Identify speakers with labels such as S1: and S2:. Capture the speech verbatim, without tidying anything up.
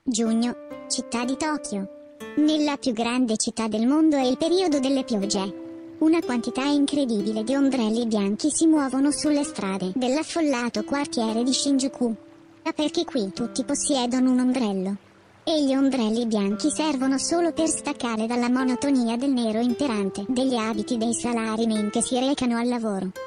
S1: Giugno, città di Tokyo. Nella più grande città del mondo è il periodo delle piogge. Una quantità incredibile di ombrelli bianchi si muovono sulle strade dell'affollato quartiere di Shinjuku. Ma perché qui tutti possiedono un ombrello? E gli ombrelli bianchi servono solo per staccare dalla monotonia del nero imperante degli abiti dei salarymen che si recano al lavoro.